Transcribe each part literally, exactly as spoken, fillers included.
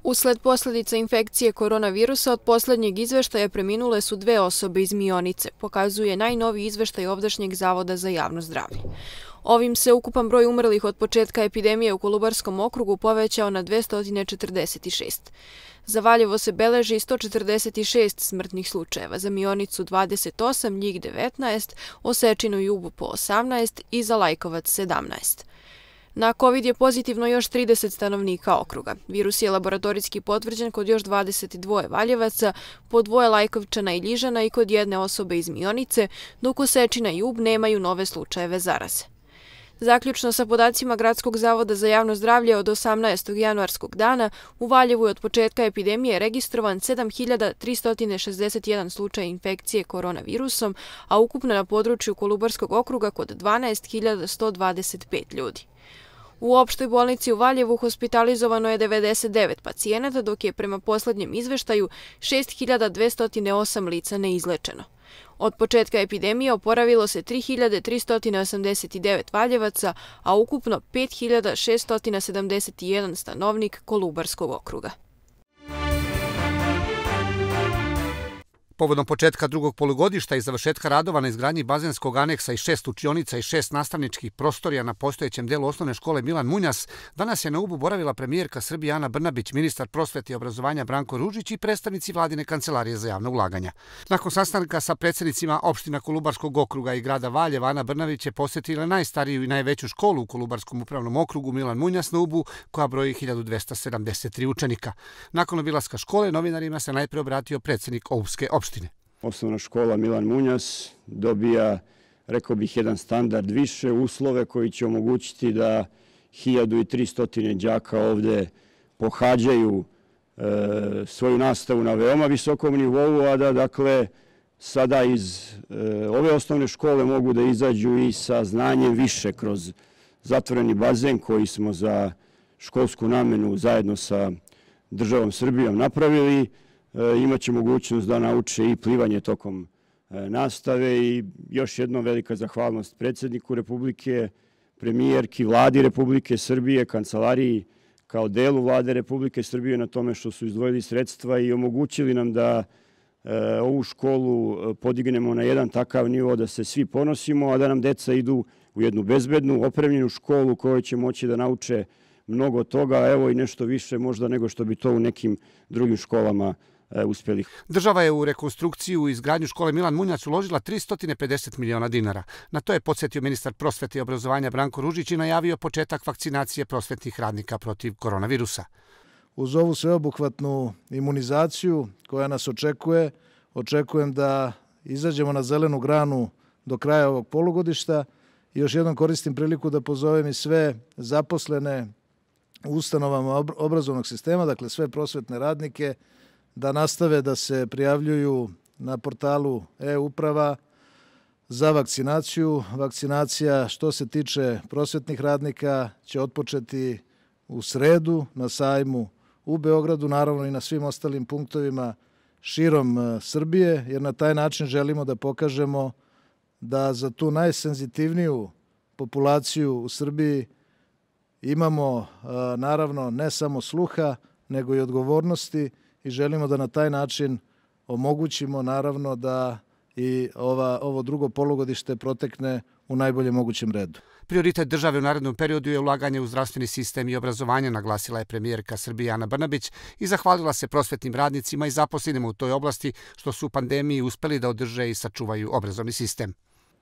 Usled posljedica infekcije koronavirusa od posljednjeg izveštaja preminule su dve osobe iz Mionice, pokazuje najnoviji izveštaj ovdašnjeg Zavoda za javno zdravlje. Ovim se ukupan broj umrlih od početka epidemije u Kolubarskom okrugu povećao na dvesta četrdeset šest. Za Valjevo se beleži sto četrdeset šest smrtnih slučajeva, za Mionicu dvadeset osam, njih devetnaest, Osečinu i Ubu po osamnaest i za Lajkovac sedamnaest. Na COVID je pozitivno još trideset stanovnika okruga. Virus je laboratorijski potvrđen kod još dvadeset dva Valjevaca, po dvoje Lajkovčana i Ljižana i kod jedne osobe iz Mionice, dok Osečina i Ub nemaju nove slučajeve zaraze. Zaključno sa podacima Gradskog zavoda za javno zdravlje od osamnaestog januarskog dana, u Valjevu je od početka epidemije registrovan sedam hiljada tristo šezdeset jedan slučaj infekcije koronavirusom, a ukupno na području Kolubarskog okruga kod dvanaest hiljada sto dvadeset pet ljudi. U opštoj bolnici u Valjevu hospitalizovano je devedeset devet pacijenata, dok je prema posljednjem izveštaju šest hiljada dvesta osam lica neizlečeno. Od početka epidemije oporavilo se tri hiljade tristo osamdeset devet Valjevaca, a ukupno pet hiljada šesto sedamdeset jedan stanovnik Kolubarskog okruga. Povodom početka drugog polugodišta i završetka radova na izgradnji bazenskog aneksa i šest učionica i šest nastavničkih prostorija na postojećem delu osnovne škole Milan Munjas, danas je na Ubu boravila premijerka Srbije Ana Brnabić, ministar prosvete i obrazovanja Branko Ružić i predstavnici vladine kancelarije za javna ulaganja. Nakon sastanka sa predsjednicima opština Kolubarskog okruga i grada Valjeva, Ana Brnabić je posjetila najstariju i najveću školu u Kolubarskom upravnom okrugu Milan Munjas na Ubu, koja broji hiljadu dvesta sedamdeset tri učenika. Nakon obilaska škole novinarima se najpre obratio predsjednik Obske opštine. Osnovna škola Milan Munjas dobija, rekao bih, jedan standard više, uslove koji će omogućiti da hiljadu tristo đaka ovde pohađaju e, svoju nastavu na veoma visokom nivou, a da dakle sada iz e, ove osnovne škole mogu da izađu i sa znanjem više kroz zatvoreni bazen koji smo za školsku namenu zajedno sa državom Srbijom napravili. Imaće mogućnost da nauče i plivanje tokom nastave i još jednom velika zahvalnost predsjedniku Republike, premijerki, vladi Republike Srbije, kancelariji kao delu vlade Republike Srbije na tome što su izdvojili sredstva i omogućili nam da ovu školu podignemo na jedan takav nivo da se svi ponosimo, a da nam deca idu u jednu bezbednu, opremljenu školu u kojoj će moći da nauče mnogo toga, evo i nešto više možda nego što bi to u nekim drugim školama uspjeli. Država je u rekonstrukciju i izgradnju škole Milan Munjac uložila tristo pedeset miliona dinara. Na to je podsjetio ministar prosvete i obrazovanja Branko Ružić i najavio početak vakcinacije prosvetnih radnika protiv koronavirusa. Uz ovu sveobuhvatnu imunizaciju koja nas očekuje, očekujem da izađemo na zelenu granu do kraja ovog polugodišta i još jednom koristim priliku da pozovem i sve zaposlene u ustanovama obrazovnog sistema, dakle sve prosvetne radnike, da nastave da se prijavljuju na portalu e-uprava za vakcinaciju. Vakcinacija što se tiče prosvetnih radnika će otpočeti u sredu na sajmu u Beogradu, naravno i na svim ostalim punktovima širom Srbije, jer na taj način želimo da pokažemo da za tu najsenzitivniju populaciju u Srbiji imamo naravno ne samo sluha, nego i odgovornosti i želimo da na taj način omogućimo naravno da i ova, ovo drugo polugodište protekne u najboljem mogućem redu. Prioritet države u narednom periodu je ulaganje u zdravstveni sistem i obrazovanje, naglasila je premijerka Srbije Ana Brnabić i zahvalila se prosvetnim radnicima i zaposlenima u toj oblasti što su u pandemiji uspeli da održe i sačuvaju obrazovni sistem.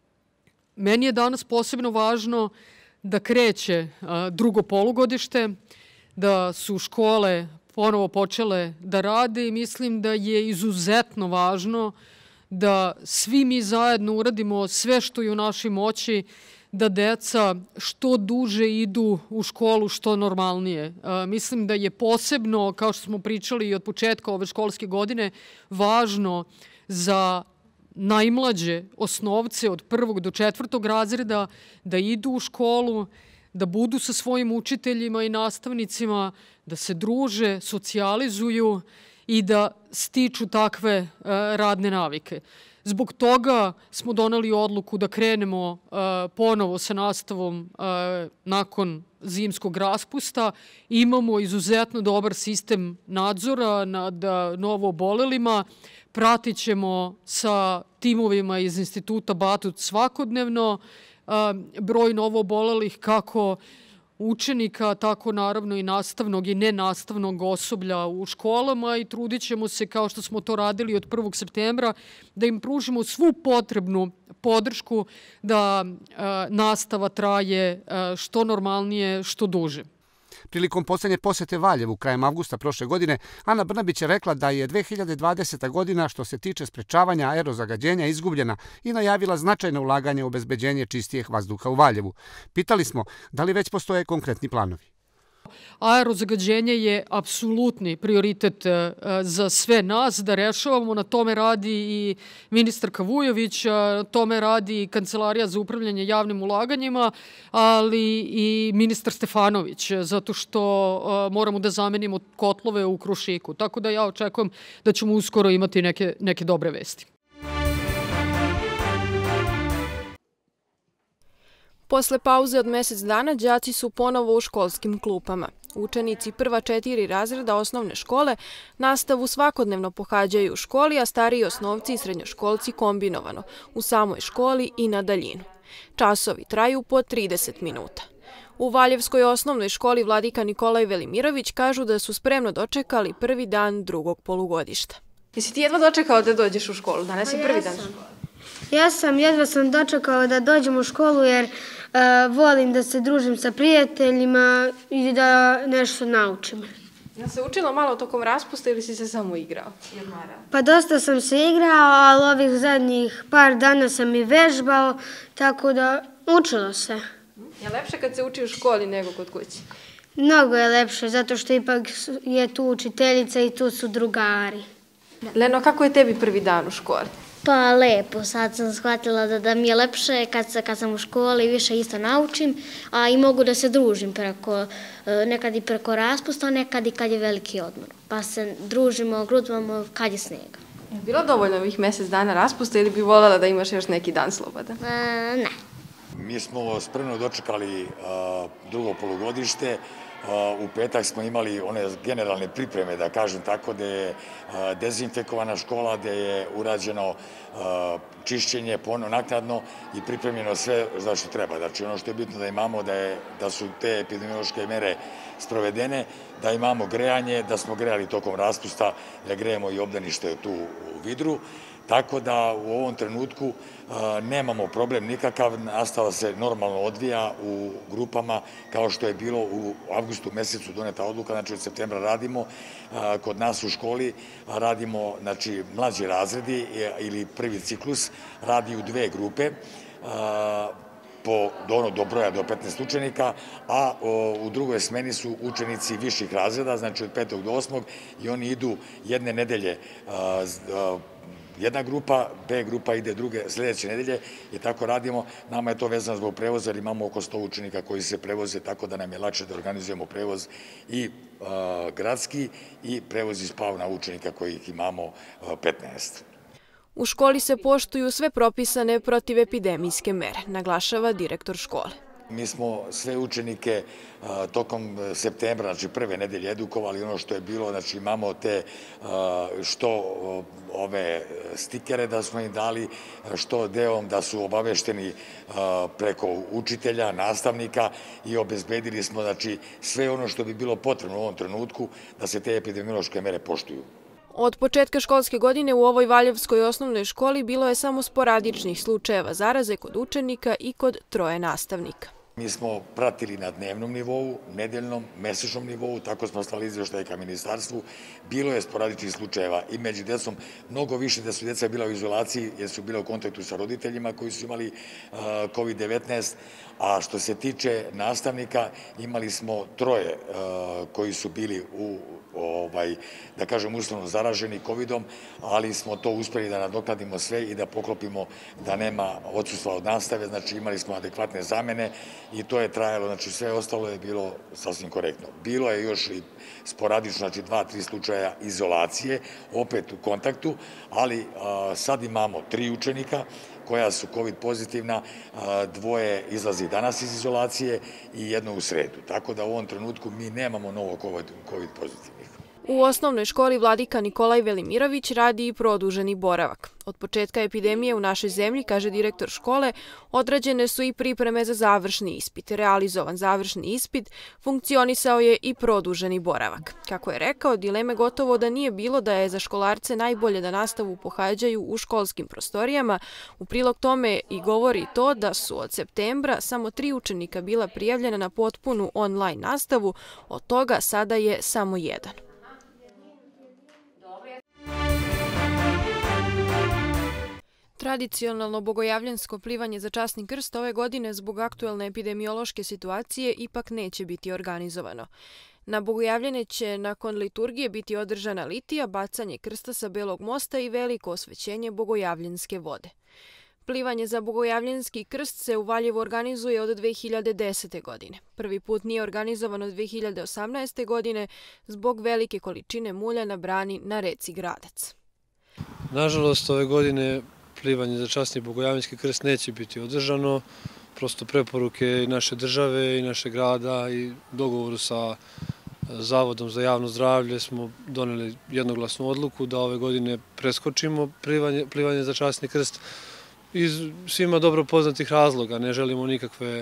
Meni je danas posebno važno da kreće drugo polugodište, da su škole ponovo počele da rade i mislim da je izuzetno važno da svi mi zajedno uradimo sve što je u našoj moći da deca što duže idu u školu, što normalnije. Mislim da je posebno, kao što smo pričali i od početka ove školske godine, važno za najmlađe osnovce od prvog do četvrtog razreda da idu u školu, da budu sa svojim učiteljima i nastavnicima, da se druže, socijalizuju i da stiču takve radne navike. Zbog toga smo doneli odluku da krenemo ponovo sa nastavom nakon zimskog raspusta. Imamo izuzetno dobar sistem nadzora nad novoobolelima. Pratit ćemo sa timovima iz Instituta Batut svakodnevno broj novoobolelih kako učenika, tako naravno i nastavnog i nenastavnog osoblja u školama i trudit ćemo se, kao što smo to radili od prvog septembra, da im pružimo svu potrebnu podršku da nastava traje što normalnije, što duže. Prilikom poslednje posete Valjevu krajem avgusta prošle godine, Ana Brnabić je rekla da je dve hiljade dvadeseta godina što se tiče sprečavanja aerozagađenja izgubljena i najavila značajno ulaganje u obezbeđenje čistijeg vazduha u Valjevu. Pitali smo da li već postoje konkretni planovi. Aerozagađenje je apsolutni prioritet za sve nas da rešavamo. Na tome radi i ministarka Vujović, na tome radi i Kancelarija za upravljanje javnim ulaganjima, ali i ministar Stefanović, zato što moramo da zamenimo kotlove u Krušiku. Tako da ja očekujem da ćemo uskoro imati neke, neke dobre vesti. Posle pauze od mesec dana, đaci su ponovo u školskim klupama. Učenici prva četiri razreda osnovne škole nastavu svakodnevno pohađaju u školi, a stariji osnovci i srednjoškolci kombinovano, u samoj školi i na daljinu. Časovi traju po trideset minuta. U Valjevskoj osnovnoj školi Vladika Nikolaj Velimirović kažu da su spremno dočekali prvi dan drugog polugodišta. Jesi ti jedva dočekao da dođeš u školu? Danas je prvi dan škole. Ja sam, jedva sam dočekao da dođem u školu jer uh, volim da se družim sa prijateljima i da nešto naučim. Ja se učila malo tokom raspusta ili si se samo igrao? Pa dosta sam se igrao, ali ovih zadnjih par dana sam i vežbao, tako da učilo se. Je lepše kad se uči u školi nego kod kući? Mnogo je lepše, zato što ipak je tu učiteljica i tu su drugari. Leno, kako je tebi prvi dan u školi? Pa lepo, sad sam shvatila da, da mi je lepše kad, kad sam u školi, više isto naučim, a i mogu da se družim preko, nekad i preko raspusta, nekad i kad je veliki odmor. Pa se družimo, grudvamo kad je snega. Je bilo dovoljno ovih mesec dana raspusta ili bi voljela da imaš još neki dan slobodan? E, ne. Mi smo spremno dočekali uh, drugo polugodište. Uh, u petak smo imali one generalne pripreme, da kažem tako, gde je uh, dezinfekovana škola, gde je urađeno uh, čišćenje ponovno naknadno i pripremljeno sve za što treba. Znači, ono što je bitno da imamo, da, je, da su te epidemiološke mere sprovedene, da imamo grejanje, da smo grejali tokom raspusta, da grejemo i obdanište tu u Vidru. Tako da u ovom trenutku nemamo problem nikakav, nastava se normalno odvija u grupama kao što je bilo u avgustu mesecu doneta odluka, znači od septembra radimo, kod nas u školi radimo, znači mlađi razredi ili prvi ciklus radi u dve grupe, po do, do broja do petnaest učenika, a o, u drugoj smeni su učenici viših razreda, znači od petog do osmog i oni idu jedne nedelje a, a, jedna grupa, B grupa ide druge sledeće nedelje i tako radimo. Nama je to vezano zbog prevoza jer imamo oko sto učenika koji se prevoze, tako da nam je lakše da organizujemo prevoz i a, gradski i prevoz iz Pavna učenika kojih imamo a, petnaest. U školi se poštuju sve propisane protivepidemijske mere, naglašava direktor škole. Mi smo sve učenike a, tokom septembra, znači prve nedelje edukovali, ono što je bilo, znači imamo te a, što a, ove stikere da smo im dali, što deom da su obavešteni a, preko učitelja, nastavnika i obezbedili smo, znači, sve ono što bi bilo potrebno u ovom trenutku da se te epidemiološke mere poštuju. Od početka školske godine u ovoj Valjevskoj osnovnoj školi bilo je samo sporadičnih slučajeva zaraze kod učenika i kod troje nastavnika. Mi smo pratili na dnevnom nivou, nedeljnom, mesečnom nivou, tako smo slali izveštaje ka ministarstvu. Bilo je sporadičnih slučajeva i među decom mnogo više da su deca bila u izolaciji jer su bila u kontaktu sa roditeljima koji su imali kovid devetnaest, a što se tiče nastavnika imali smo troje koji su bili u ovaj, da kažem, uslovno zaraženi kovidom, ali smo to uspeli da nadoknadimo sve i da poklopimo da nema odsustva od nastave, znači imali smo adekvatne zamene i to je trajalo, znači sve ostalo je bilo sasvim korektno. Bilo je još i sporadično, znači dva, tri slučaja izolacije, opet u kontaktu, ali sad imamo tri učenika koja su COVID pozitivna, dvoje izlazi danas iz izolacije i jedno u sredu. Tako da u ovom trenutku mi nemamo novo COVID pozitivnih. U osnovnoj školi Vladika Nikolaj Velimirović radi i produženi boravak. Od početka epidemije u našoj zemlji, kaže direktor škole, odrađene su i pripreme za završni ispit. Realizovan završni ispit, funkcionisao je i produženi boravak. Kako je rekao, dileme gotovo da nije bilo da je za školarce najbolje da nastavu pohađaju u školskim prostorijama. U prilog tome i govori to da su od septembra samo tri učenika bila prijavljena na potpunu online nastavu, od toga sada je samo jedan. Tradicionalno bogojavljansko plivanje za časni krst ove godine zbog aktuelne epidemiološke situacije ipak neće biti organizovano. Na bogojavljanje će nakon liturgije biti održana litija, bacanje krsta sa Belog mosta i veliko osvećenje bogojavljanske vode. Plivanje za bogojavljanski krst se u Valjevu organizuje od dve hiljade desete. godine. Prvi put nije organizovan od dve hiljade osamnaeste. godine zbog velike količine mulja na brani na reci Gradac. Nažalost, ove godine plivanje za časni bogojavljanski krst neće biti održano. Prosto preporuke i naše države i naše grada i dogovoru sa Zavodom za javno zdravlje smo doneli jednoglasnu odluku da ove godine preskočimo plivanje, plivanje za časni krst iz svima dobro poznatih razloga. Ne želimo nikakve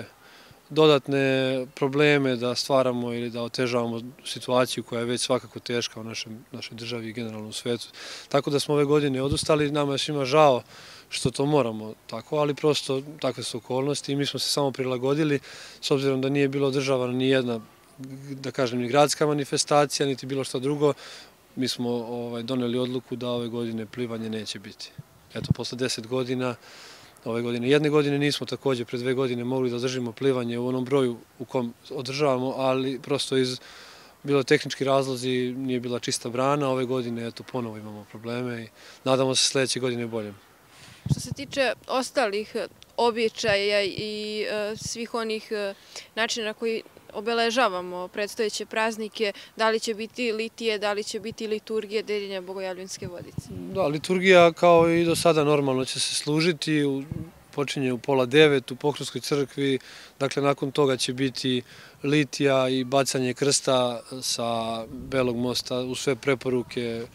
dodatne probleme da stvaramo ili da otežavamo situaciju koja je već svakako teška u našem, našoj državi i generalno u svetu. Tako da smo ove godine odustali, nama je svima žao što to moramo tako, ali prosto takve su okolnosti i mi smo se samo prilagodili s obzirom da nije bilo održavana ni jedna, da kažem, ni gradska manifestacija, niti bilo što drugo. Mi smo ovaj, doneli odluku da ove godine plivanje neće biti. Eto, posle deset godina ove godine. Jedne godine nismo također pre dve godine mogli da održimo plivanje u onom broju u kom održavamo, ali prosto iz bilo tehnički razlozi nije bila čista brana. Ove godine eto ponovo imamo probleme i nadamo se sledeće godine bolje. Što se tiče ostalih običaja i svih onih načina na koji obeležavamo predstojeće praznike, da li će biti litije, da li će biti liturgije deljenja bogojavljanske vodice? Da, liturgija kao i do sada normalno će se služiti, počinje u pola devet u Pokrovskoj crkvi, dakle nakon toga će biti litija i bacanje krsta sa Belog mosta u sve preporuke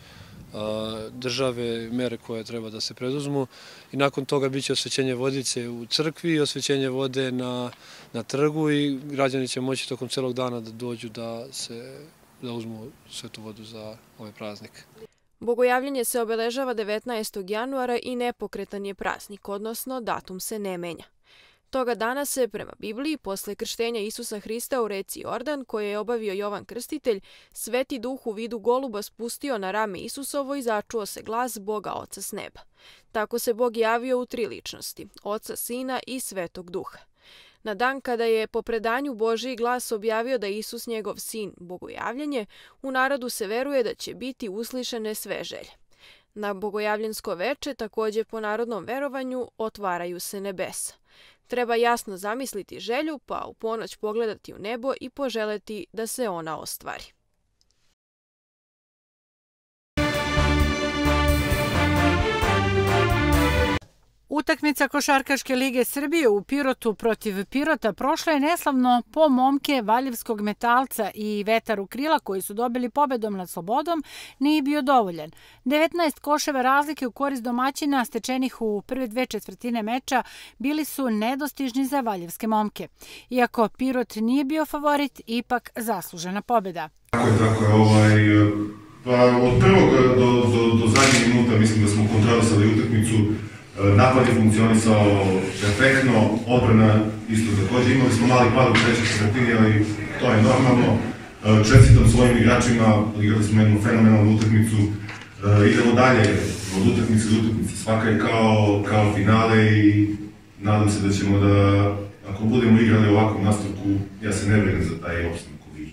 države, mere koje treba da se preduzmu i nakon toga biće osvećenje vodice u crkvi i osvećenje vode na, na trgu i građani će moći tokom celog dana da dođu da, se, da uzmu svetu vodu za ovaj praznik. Bogojavljanje se obeležava devetnaestog januara i nepokretan je praznik, odnosno datum se ne menja. Toga dana se, prema Bibliji, posle krštenja Isusa Hrista u reci Jordan, koje je obavio Jovan Krstitelj, Sveti Duh u vidu goluba spustio na rame Isusovo i začuo se glas Boga Oca s neba. Tako se Bog javio u tri ličnosti, Oca, Sina i Svetog Duha. Na dan kada je po predanju Božiji glas objavio da je Isus njegov sin, bogojavljanje, u narodu se veruje da će biti uslišene sve želje. Na bogojavljansko veče, također po narodnom verovanju, otvaraju se nebesa. Treba jasno zamisliti želju, pa u ponoć pogledati u nebo i poželeti da se ona ostvari. Utakmica Košarkaške lige Srbije u Pirotu protiv Pirota prošla je neslavno po momke Valjevskog Metalca i Vetaru Krila koji su dobili pobedom nad Slobodom nije bio dovoljan. devetnaest koševa razlike u korist domaćina stečenih u prve dve četvrtine meča bili su nedostižni za valjevske momke. Iako Pirot nije bio favorit, ipak zaslužena pobeda. Tako je, tako je. Ovaj, pa od prvog do, do, do zadnjeg minuta mislim da smo kontrolisali utakmicu. Napad je funkcionisao perfektno, odbrana isto također. Imali smo mali pad u trećoj četvrtini, ali to je normalno. Čestitam svojim igračima, igrali smo jednu fenomenalnu utakmicu. Idemo dalje od utakmice do utakmice. Svaka je kao, kao finale i nadam se da ćemo da, ako budemo igrali ovakvom nastavku, ja se ne brinem za taj opstanak u ligi.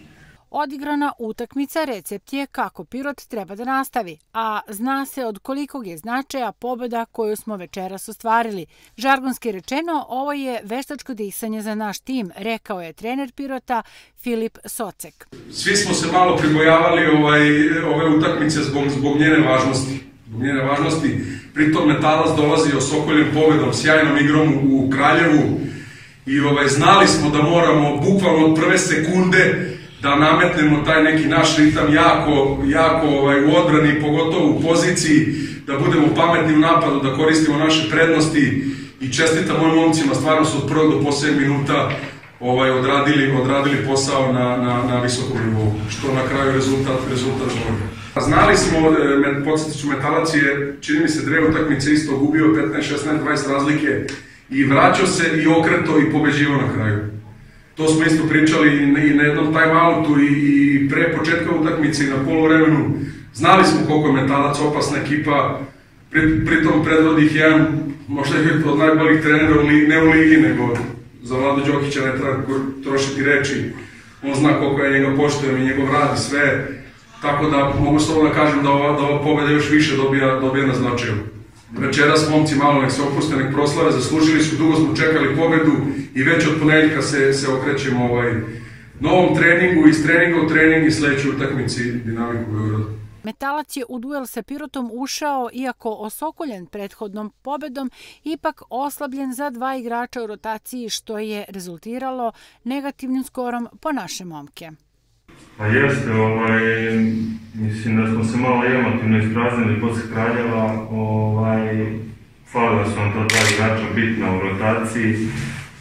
Odigrana utakmica recept je kako Pirot treba da nastavi, a zna se od kolikog je značaja pobjeda koju smo večeras ostvarili. Žargonski rečeno, ovo je veštačko disanje za naš tim, rekao je trener Pirota Filip Socek. Svi smo se malo pribojavali ovaj, ove utakmice zbog, zbog njene važnosti. Zbog njene važnosti. Pritom Metalac dolazi osokoljen pobedom, sjajnom igrom u Kraljevu i ovaj, znali smo da moramo bukvalno od prve sekunde da nametnemo taj neki naš ritam jako, jako ovaj, u odbrani, pogotovo u poziciji, da budemo pametni u napadu, da koristimo naše prednosti i čestitam mojim momcima, stvarno su od prvog do posljednjeg minuta ovaj, odradili, odradili posao na, na, na visokom nivou, što na kraju rezultat, rezultat zbog. Znali smo, podsjetit ću, Metalac je, čini mi se, dve utakmice isto gubio petnaest, šesnaest, dvadeset razlike i vraćao se i okreto i pobeđivao na kraju. To smo isto pričali i na jednom time-outu i pre početka utakmice i na poluvremenu. Znali smo koliko je Metalac opasna ekipa, pritom predvodi ih jedan, možda je od najboljih trenera, ne u ligi, nego za Vlado Đokića ne treba trošiti reči. On zna koliko ja njega poštujem i njegov rad i sve. Tako da mogu slobodno da kažem da ova, da ova pobeda još više dobija, dobija na značaju. Večeras momci malo nek se opuste, nek proslave, zaslužili su, dugo smo čekali pobedu i već od ponedjeljka se, se okrećemo ovaj, novom treningu, iz treninga u trening i sledećoj utakmici Dinamiku Beograda. Metalac je u duel sa Pirotom ušao, iako osokoljen prethodnom pobedom, ipak oslabljen za dva igrača u rotaciji, što je rezultiralo negativnim skorom po naše momke. Pa jeste, ovaj, mislim da smo se malo emotivno ispraznili posle Kraljeva, ovaj, falila su nam ta dva igrača bitna u rotaciji, e,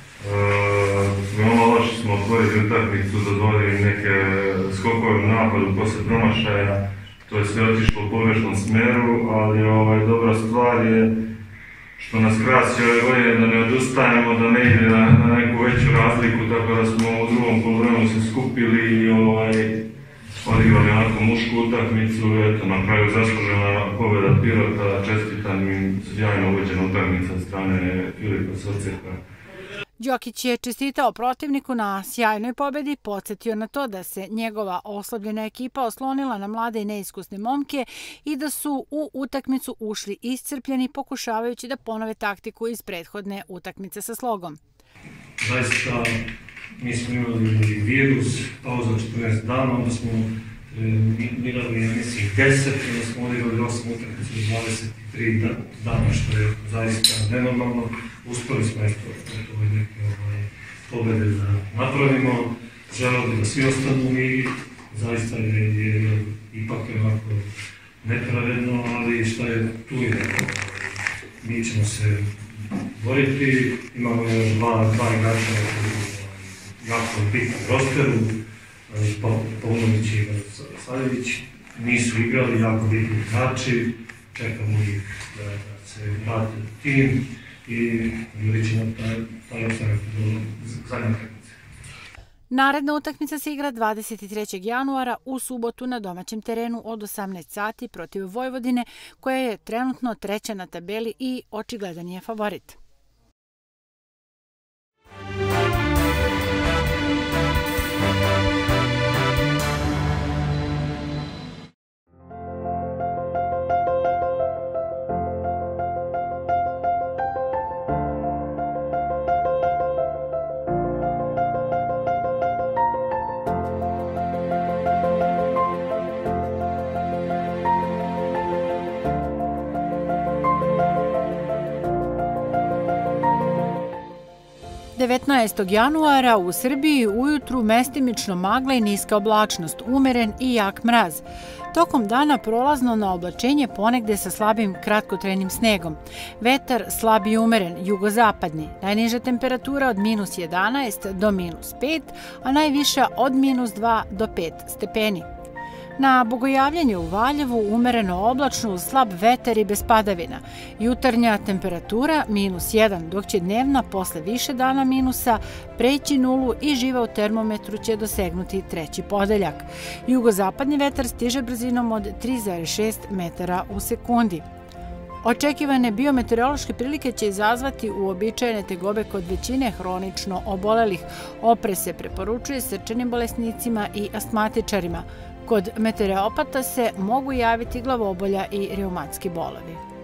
veoma loše smo otvorili utakmicu, dozvolili neke skokove u napadu posle promašaja, to je sve otišlo u pogrešnom smeru, ali ovaj, dobra stvar je što nas krasi ove godine da ne odustajemo, da ne ide na, na neku veću razliku, tako da smo u drugom poluvremenu se skupili i ovaj, odigrali onako mušku utakmicu, eto, na kraju zaslužena pobjeda Pirota, čestitam im sjajno uveđena utakmica od strane Filipa Soceka. Đokić je čestitao protivniku na sjajnoj pobedi, podsjetio na to da se njegova oslabljena ekipa oslonila na mlade i neiskusne momke i da su u utakmicu ušli iscrpljeni, pokušavajući da ponove taktiku iz prethodne utakmice sa Slogom. Zaista, mi smo imali virus, pauza četrnaest dana, onda smo igrali, ja mislim, deset, onda smo odigrali osam utakmica u dvadeset tri dana, što je zaista nenormalno. Uspeli smo eto ove neke pobede da napravimo, želeli da svi ostanu u ligi, zaista je ipak onako nepravedno, ali šta je tu je, mi ćemo se boriti, imamo još dva igrača jako bitnom rosteru, Paunović i Saljević, nisu igrali, jako bitni igrači, čekamo ih da se vrate u tim i ljudi će nam taj ostanak do zadnje utakmice. Naredna utakmica se igra dvadeset trećeg januara u subotu na domaćem terenu od osamnaest sati protiv Vojvodine, koja je trenutno treća na tabeli i očigledan je favorit. devetnaestog januara u Srbiji ujutru mestimično magla i niska oblačnost, umeren i jak mraz. Tokom dana prolazno na oblačenje ponegde sa slabim kratkotrenim snegom. Vetar slab i umeren, jugozapadni. Najniža temperatura od minus jedanaest do minus pet, a najviša od minus dva do pet stepeni. Na bogojavljanje u Valjevu umereno oblačno uz slab vetar i bez padavina. Jutarnja temperatura minus jedan, dok će dnevna posle više dana minusa preći nulu i živa u termometru će dosegnuti treći podeljak. Jugozapadni vetar stiže brzinom od tri zarez šest metara u sekundi. Očekivane biometeorološke prilike će izazvati uobičajene tegobe kod većine hronično obolelih. Oprez se preporučuje srčanim bolesnicima i astmatičarima. Kod meteoropata se mogu javiti glavobolja i reumatski bolovi.